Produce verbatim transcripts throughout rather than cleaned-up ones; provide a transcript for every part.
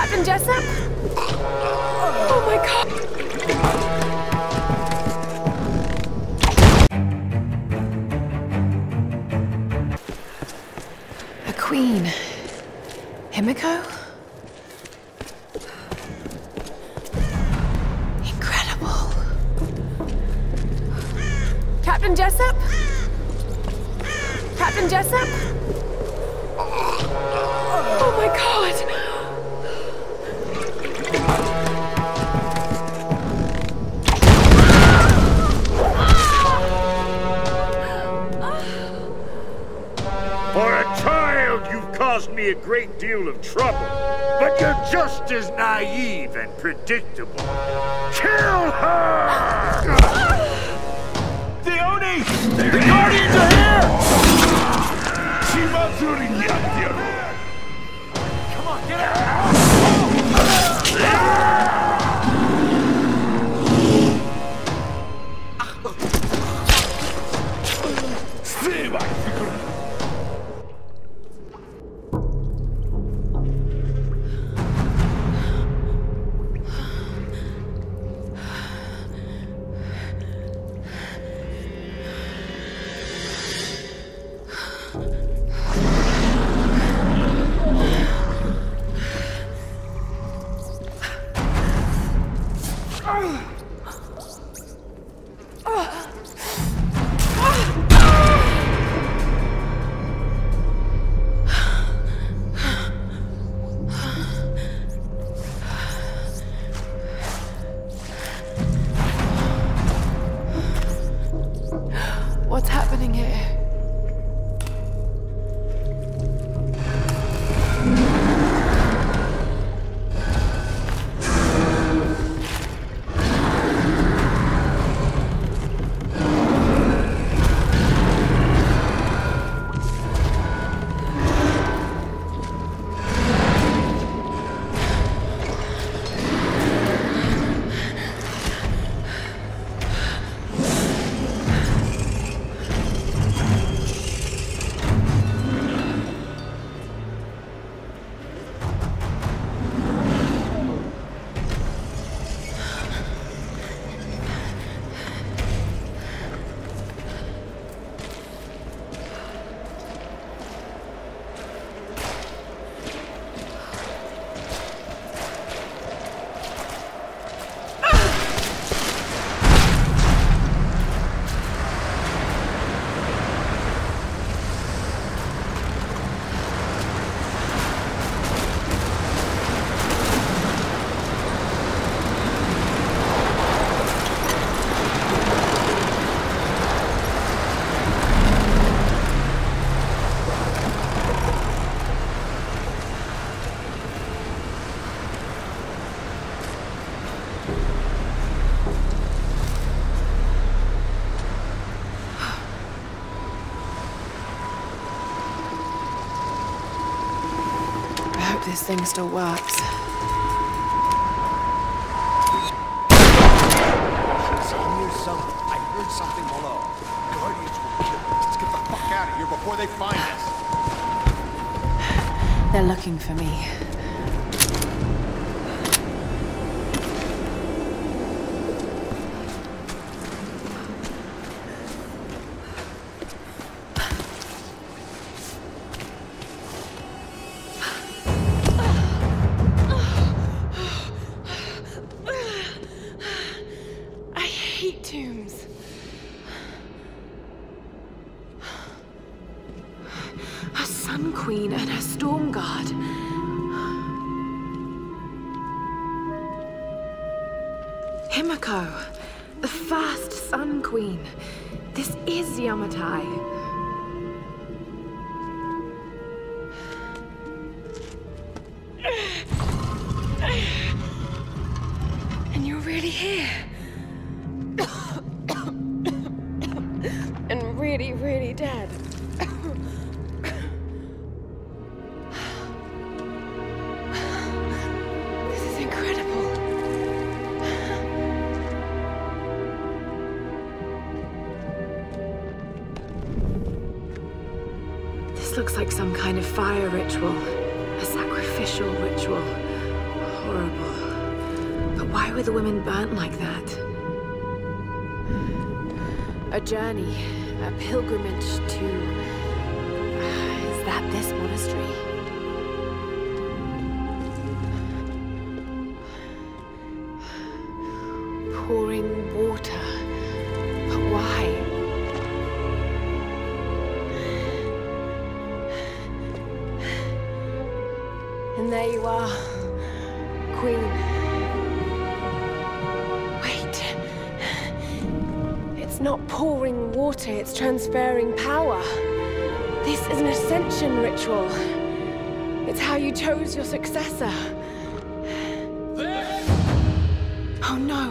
Captain Jessup? Oh my god! A queen. Himiko? Incredible. Captain Jessup? Captain Jessup? Oh my god! For a child, you've caused me a great deal of trouble. But you're just as naive and predictable. Kill her! Dione! The Guardians are here! Come on, get out! What's happening here? This thing still works. I heard something below. Guardians will kill us. Let's get the fuck out of here before they find us. They're looking for me. Tombs. A Sun Queen and her Storm Guard. Himiko, the first Sun Queen. This is Yamatai. And you're really here. And really, really dead. This is incredible. This looks like some kind of fire ritual. A sacrificial ritual. Why were the women burnt like that? A journey, a pilgrimage to... Is that this monastery? Pouring water. But why? And there you are, Queen. Wait. It's not pouring water, it's transferring power. This is an ascension ritual. It's how you chose your successor. Oh no.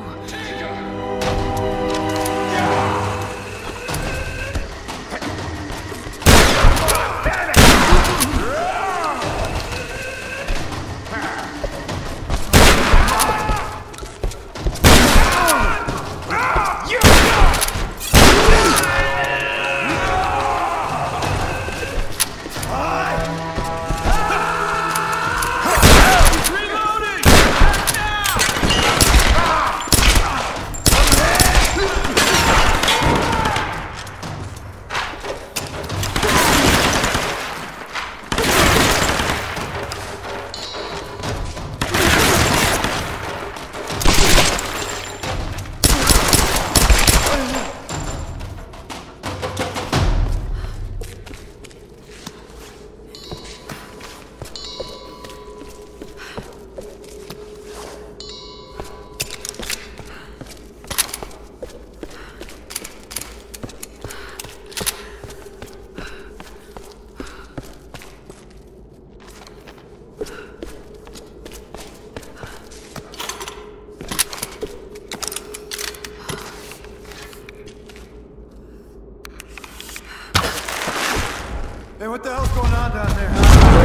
Hey, what the hell's going on down there?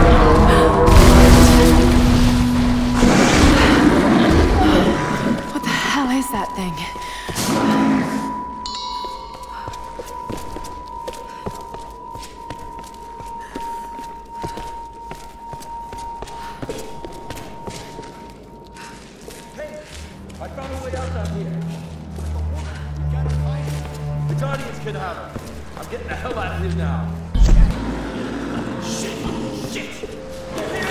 What the hell is that thing? Hey, I found a way out down here. The Guardians can have her. I'm getting the hell out of here now. Shit! Shit!